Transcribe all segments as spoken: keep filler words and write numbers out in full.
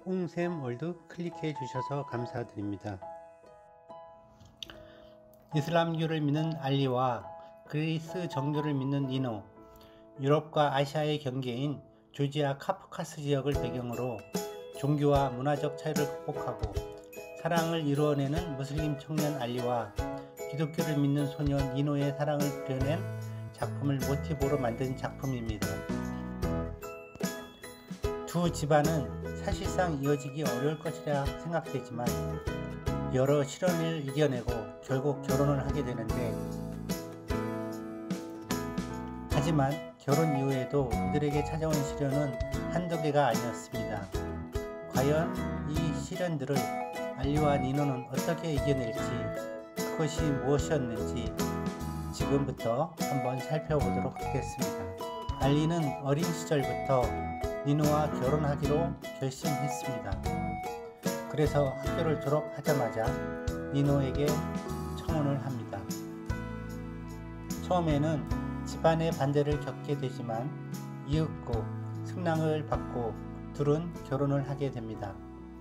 옹샘월드 클릭해 주셔서 감사드립니다. 이슬람교를 믿는 알리와 그리스 정교를 믿는 니노, 유럽과 아시아의 경계인 조지아 카프카스 지역을 배경으로 종교와 문화적 차이를 극복하고 사랑을 이루어내는 무슬림 청년 알리와 기독교를 믿는 소녀 니노의 사랑을 그려낸 작품을 모티브로 만든 작품입니다. 두 집안은 사실상 이어지기 어려울 것이라 생각되지만 여러 시련을 이겨내고 결국 결혼을 하게 되는데, 하지만 결혼 이후에도 이들에게 찾아온 시련은 한두 개가 아니었습니다. 과연 이 시련들을 알리와 니노는 어떻게 이겨낼지, 그것이 무엇이었는지 지금부터 한번 살펴보도록 하겠습니다. 알리는 어린 시절부터 니노와 결혼하기로 결심했습니다. 그래서 학교를 졸업하자마자 니노에게 청혼을 합니다. 처음에는 집안의 반대를 겪게 되지만 이윽고 승낙을 받고 둘은 결혼을 하게 됩니다.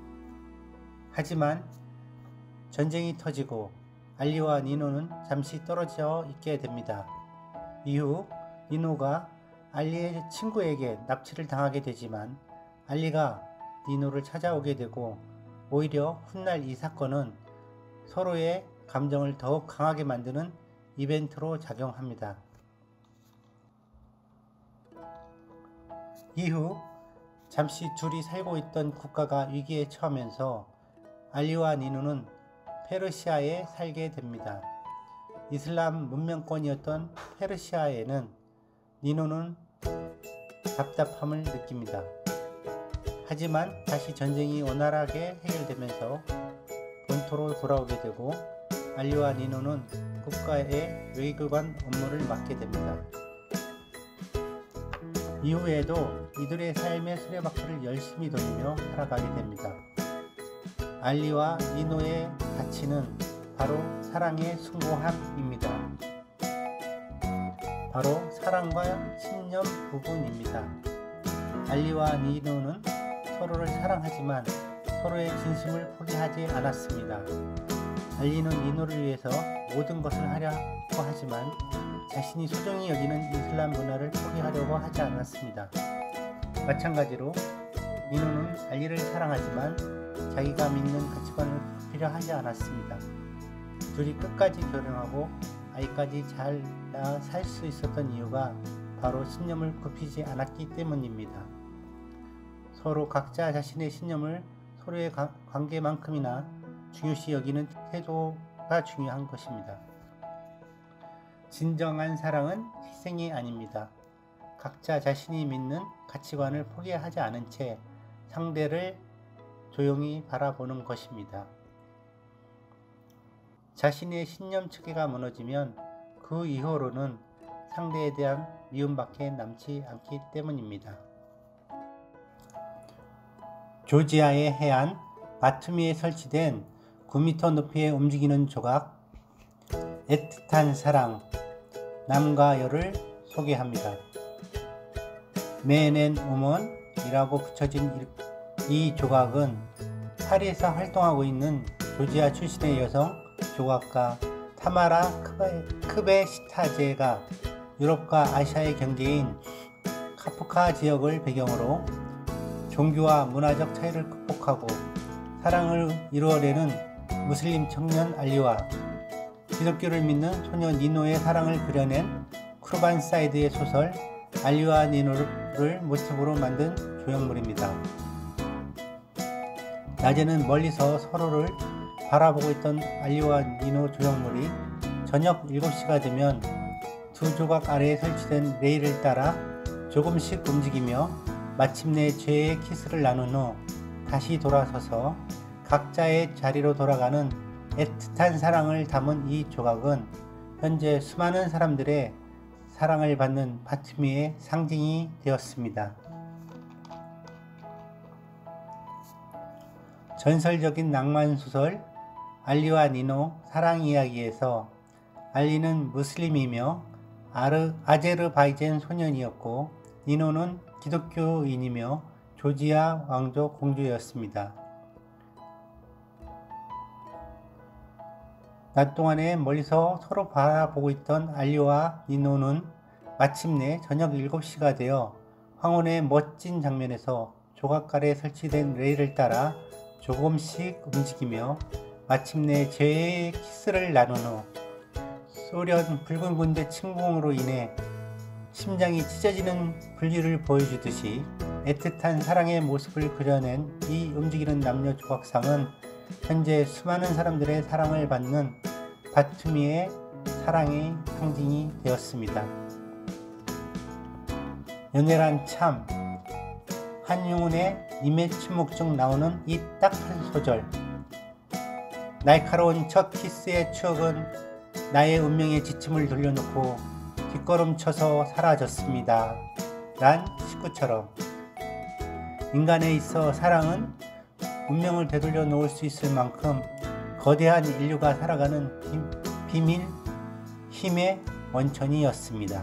하지만 전쟁이 터지고 알리와 니노는 잠시 떨어져 있게 됩니다. 이후 니노가 알리의 친구에게 납치를 당하게 되지만 알리가 니노를 찾아오게 되고, 오히려 훗날 이 사건은 서로의 감정을 더욱 강하게 만드는 이벤트로 작용합니다. 이후 잠시 둘이 살고 있던 국가가 위기에 처하면서 알리와 니노는 페르시아에 살게 됩니다. 이슬람 문명권이었던 페르시아에는 니노는 답답함을 느낍니다. 하지만 다시 전쟁이 원활하게 해결되면서 본토로 돌아오게 되고 알리와 니노는 국가의 외교관 업무를 맡게 됩니다. 이후에도 이들의 삶의 수레바퀴를 열심히 돌리며 살아가게 됩니다. 알리와 니노의 가치는 바로 사랑의 숭고함입니다. 바로 사랑과 신념 부분입니다. 알리와 니노는 서로를 사랑하지만 서로의 진심을 포기하지 않았습니다. 알리는 니노를 위해서 모든 것을 하려고 하지만 자신이 소중히 여기는 이슬람 문화를 포기하려고 하지 않았습니다. 마찬가지로 니노는 알리를 사랑하지만 자기가 믿는 가치관을 바꾸려 하지 않았습니다. 둘이 끝까지 결혼하고 아이까지 잘 낳아 살 수 있었던 이유가 바로 신념을 굽히지 않았기 때문입니다. 서로 각자 자신의 신념을 서로의 관계만큼이나 중요시 여기는 태도가 중요한 것입니다. 진정한 사랑은 희생이 아닙니다. 각자 자신이 믿는 가치관을 포기하지 않은 채 상대를 조용히 바라보는 것입니다. 자신의 신념 체계가 무너지면 그 이후로는 상대에 대한 미움밖에 남지 않기 때문입니다. 조지아의 해안 바투미에 설치된 구 미터 높이의 움직이는 조각, 애틋한 사랑, 남과 여를 소개합니다. Men and Women이라고 붙여진 이 조각은 파리에서 활동하고 있는 조지아 출신의 여성 조각가 타마라 크베시타제가 유럽과 아시아의 경계인 카프카 지역을 배경으로 종교와 문화적 차이를 극복하고 사랑을 이루어내는 무슬림 청년 알리와 기독교를 믿는 소녀 니노의 사랑을 그려낸 쿠르반 사이드의 소설 알리와 니노를 모티브로 만든 조형물입니다. 낮에는 멀리서 서로를 바라보고 있던 알리와 니노 조형물이 저녁 일곱 시가 되면 두 조각 아래에 설치된 레일을 따라 조금씩 움직이며 마침내 죄의 키스를 나눈 후 다시 돌아서서 각자의 자리로 돌아가는 애틋한 사랑을 담은 이 조각은 현재 수많은 사람들의 사랑을 받는 바투미의 상징이 되었습니다. 전설적인 낭만소설 알리와 니노 사랑 이야기에서 알리는 무슬림이며 아르, 아제르바이잔 소년이었고 니노는 기독교인이며 조지아 왕조 공주였습니다. 낮 동안에 멀리서 서로 바라보고 있던 알리와 니노는 마침내 저녁 일곱 시가 되어 황혼의 멋진 장면에서 조각가래 설치된 레일을 따라 조금씩 움직이며 마침내 제의 키스를 나눈 후 소련 붉은 군대 침공으로 인해 심장이 찢어지는 분리를 보여주듯이 애틋한 사랑의 모습을 그려낸 이 움직이는 남녀 조각상은 현재 수많은 사람들의 사랑을 받는 바투미의 사랑의 상징이 되었습니다. 연애란 참, 한용운의 님의 침묵 중 나오는 이 딱 한 소절. 날카로운 첫 키스의 추억은 나의 운명의 지침을 돌려놓고 뒷걸음쳐서 사라졌습니다. 란 식구처럼 인간에 있어 사랑은 운명을 되돌려 놓을 수 있을 만큼 거대한 인류가 살아가는 비밀 힘의 원천이었습니다.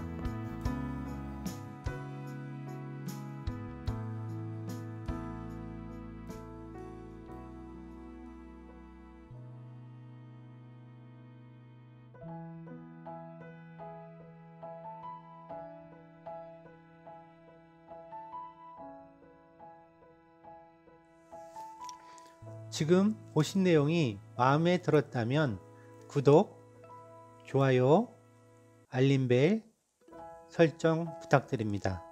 지금 보신 내용이 마음에 들었다면 구독, 좋아요, 알림벨 설정 부탁드립니다.